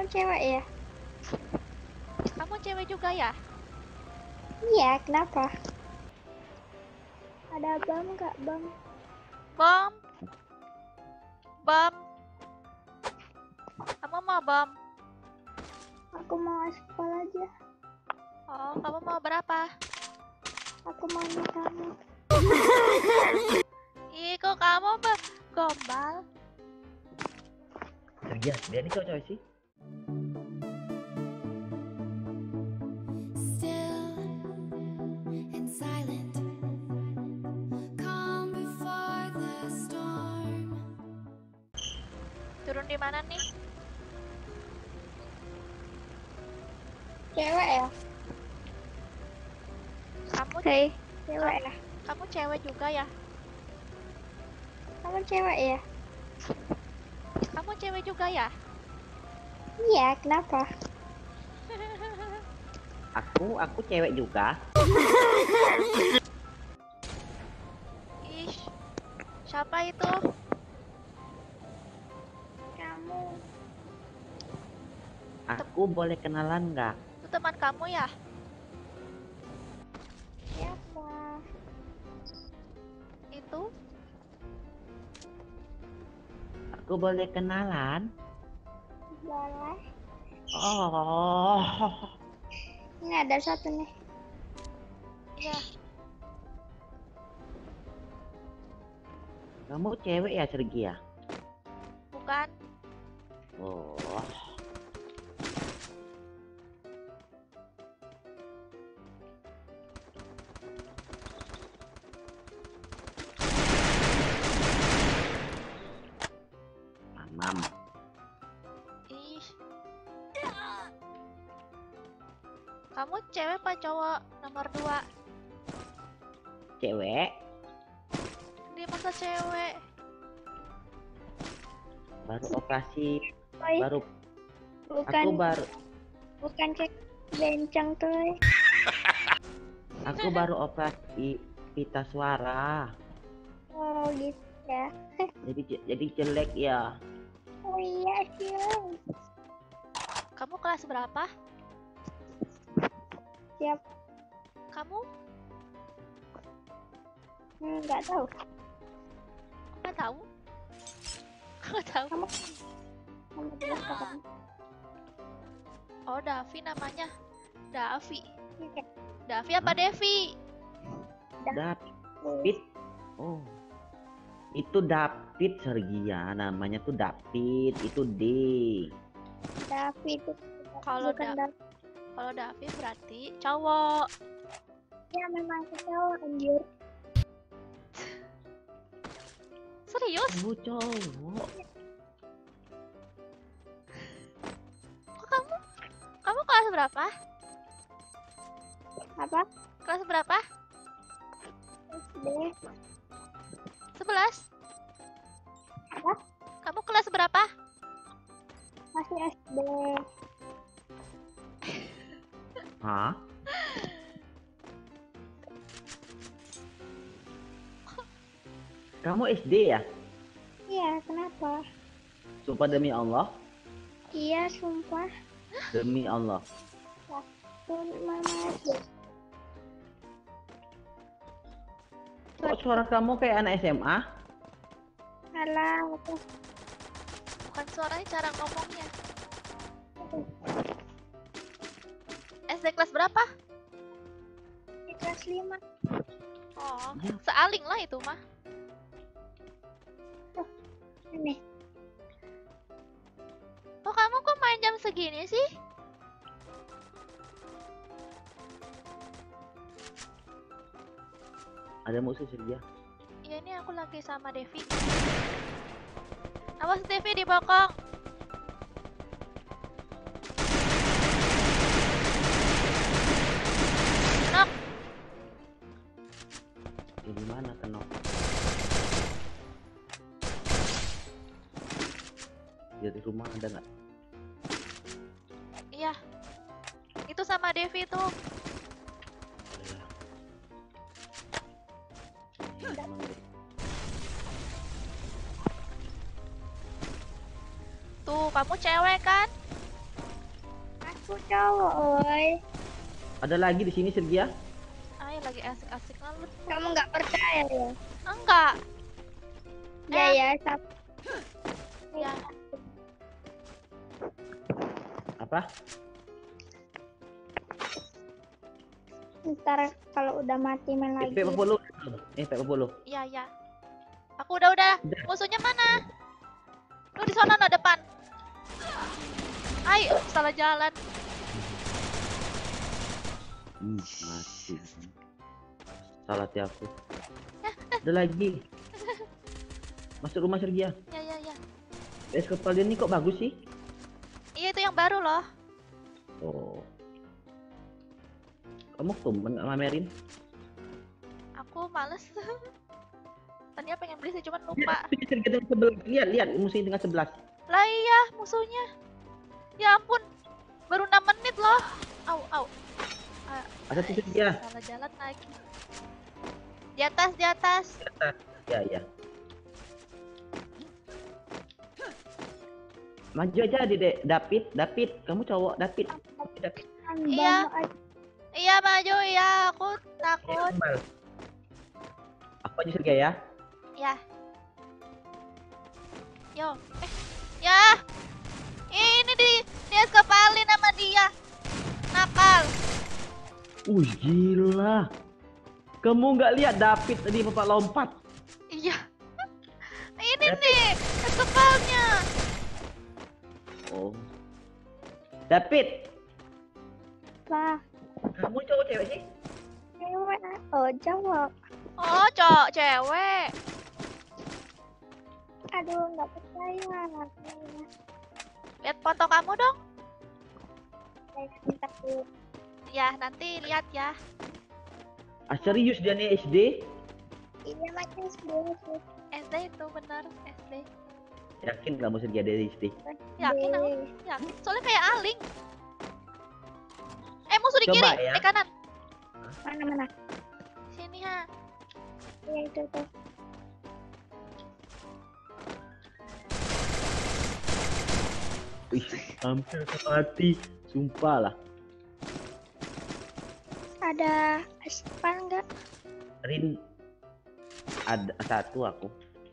cewek ya? Kamu cewek juga ya? Iya, kenapa? Ada bom nggak, Bang? Bom? Bom? Kamu mau bom? Aku mau aspal aja. Oh, kamu mau berapa? Aku maunya kamu. Ih, kok kamu gombal? Kerja, dia ini cowok sih. Still and silent, calm before the storm. Turun di mana nih? Cewek ya? Kamu Hei, cewek ya? kamu cewek juga ya? Kamu cewek ya? Kamu cewek juga ya? Iya, kenapa? Aku cewek juga. Ih, siapa itu? Kamu. Aku boleh kenalan nggak? Itu teman kamu ya? Siapa? Itu? Aku boleh kenalan? Boleh. Oh, Ini ada satu nih. Ya, kamu cewek ya, Sergi ya? bukan. Oh, mamam. Ih. Kamu cewek apa cowok? Nomor 2. Cewek? Dia masa cewek? Baru operasi, Oi, baru bukan aku baru bukan cek bencong tuh. aku baru operasi pita suara. Oh gitu ya. Jadi jelek ya. Oh iya sih. Kamu kelas berapa? Siap. Kamu? Nggak tahu. Nggak tahu? Nggak tahu? Kamu kamu jelas kapan? Oh, Davi namanya. Davi. Oke. Davi apa Devi? David. Oh, itu David, Sergia. Namanya tuh David. Itu D. Davi itu Kalau bukan Davi. Kalau Davi berarti cowok. Ya memang cowok anjir. Serius? Kamu cowok. Kok kamu kelas berapa? Apa? Kelas berapa? SD. 11. Apa? Kamu kelas berapa? Masih SD. Hah? Kamu SD ya? Iya, kenapa? Sumpah demi Allah. Iya, sumpah. Demi Allah. Tuh, Mama SD. Kok suara kamu kayak anak SMA? Alah, apa? Bukan suaranya, cara ngomongnya. SD kelas berapa? Di kelas 5. Oh, Ya. sealing lah itu mah. Ini. Oh, kamu kok main jam segini sih? Ada musuh Sergia. Iya, ini aku lagi sama Devi. Awas Devi di bokong. Nok, Di mana kena? Di rumah ada nggak? iya. Itu sama Devi tuh. Iya. Emang deh. Tuh, kamu cewek kan? Aku cowok, oi. Ada lagi di sini Sergia? Ayo lagi asik-asik lalu. Kamu nggak percaya ya? Enggak. Ya ya, satu. Ya. Apa? Ntar kalau udah mati main lagi. P40. P40. Iya, iya. Aku udah. Musuhnya mana? Lu di sana no depan. Ayo, salah jalan. Mati. Salah hati aku. Ada lagi. Masuk rumah Sergia. Ya, ya, ya. Kepala ini kok bagus sih? Iya, itu yang baru loh. Oh. Kamu tuh mamerin? Aku males. Tadinya pengen beli sih, cuman lupa. Lihat musuhnya dengan 11. Lah iya, musuhnya. Ya ampun, baru 6 menit loh. Au, au. Ada tuh Sergia. Salah jalan lagi. Di atas, di atas. Ya, ya. Maju aja Dek. David, kamu cowok David. David. Iya. Iya, maju ya. Aku takut. Aku aja Sergia ya. Ya. Yo. Ya. Ini dia kepalin sama dia. Nakal. Gila. Kamu nggak lihat David tadi bapak lompat? Iya. Ini nih kepalnya. Oh. David, Lah, kamu cowok cewek sih? cewek. Oh, cowok. Oh, cowok cewek. Aduh, nggak percaya. Lihat foto kamu dong. Bentar dulu. Ya, nanti lihat ya. Ah, serius dia nih SD? Iya, macam sebelum SD itu benar, SD. Yakin kamu Sergia dari SD? Yakin aku? Yakin. Soalnya kayak aling. Musuh di Coba kiri, ya. di kanan. Mana? Sini ha. Iya, itu tuh. Wih, hampir mati. Sumpah lah. Ada aspal nggak? Rin, ada satu aku.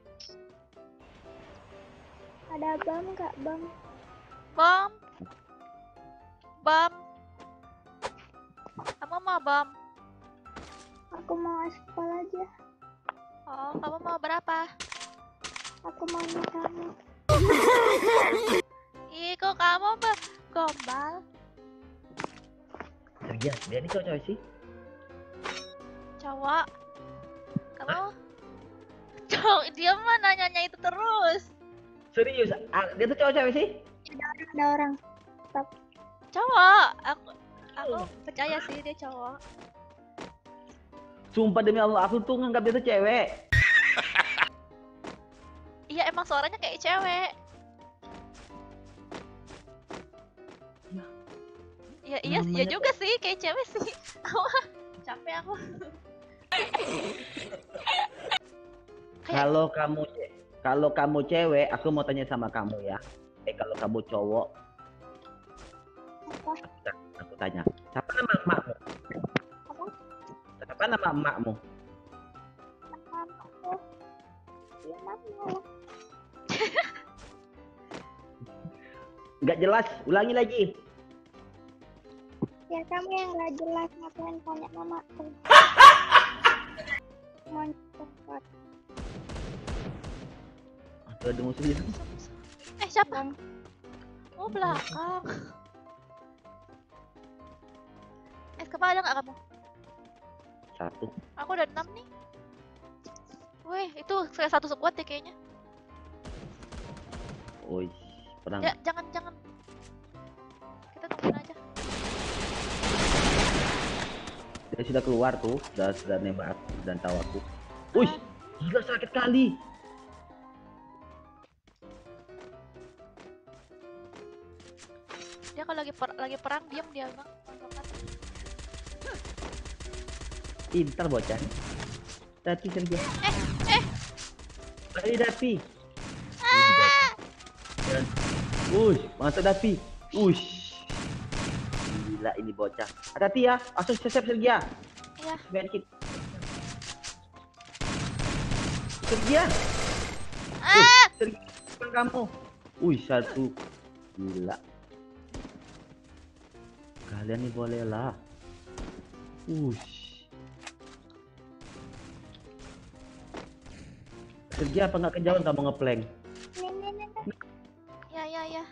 Ada bom nggak, bom? Bom. Bom. Kamu mau bom? Aku mau aspal aja. Oh, kamu mau berapa? Aku maunya kamu. Ih, kok kamu gombal? Sergia, dia ini cowok cewek sih? Cowok. Kamu? Cowok, dia mah nanyanya itu terus. Serius, dia tuh cowok cewek sih? Ada orang. Stop. Cowok. Aku percaya sih dia cowok. Sumpah demi Allah, aku tuh nganggap dia tuh cewek. Iya, emang suaranya kayak cewek. Ya, iya Namanya juga sih, kayak cewek sih. Wah, capek aku. Kalau kamu cewek, aku mau tanya sama kamu ya. Kalau kamu cowok, Apa? aku tanya, siapa nama emakmu? Apa? Siapa nama emakmu? Aku. Iya, kamu. Nggak jelas, ulangi lagi. Ya, kamu yang nggak jelas ngapain tanya mamaku. Mau cepat. Ada musuh di sana. Siapa? Bang. Oh, belakang. Kepala ada nggak kamu? Satu. Aku udah 6 nih. Wih, itu saya satu squad ya kayaknya. Oi, perang. Ya, jangan. Kita tungguin aja. Dia sudah keluar tuh, sudah nembak aku dan tahu aku. Wih, gila sakit kali. Dia kalau lagi perang diam dia bang. Pintar bocah. Dapi Sergia. Lari Dapi. Mantap Dapi. Gila ini bocah. Hati-hati ya. Langsung siap Sergia. Iya. Medkit. Sergia. Ah! Sergia. Bukan kamu. Wih, satu. Gila. Kalian nih boleh lah. Sergia apa nggak kejauhan kamu ngeplank? Nih. Ya, ya, ya.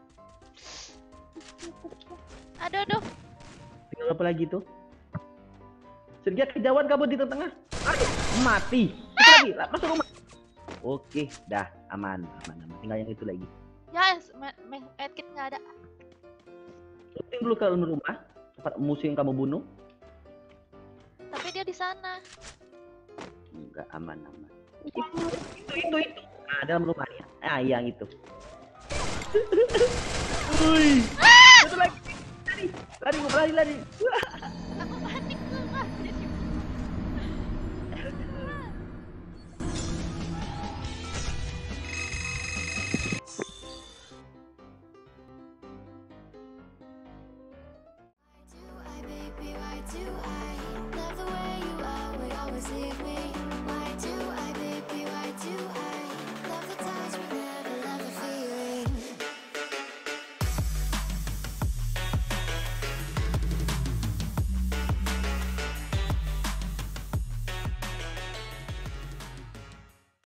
Aduh, aduh. Tinggal apa lagi tuh? Sergia kejauhan kamu di tengah. Aduh, mati. Itu lagi, masuk rumah. Oke, dah aman. Tinggal yang itu lagi. Ya, medkit nggak ada. Shooting dulu ke rumah, tempat musuh yang kamu bunuh. Tapi dia di sana. Enggak, aman. Itu. Nah, dalam rumahnya. Ah, yang itu. Wih. Satu lagi. Lari.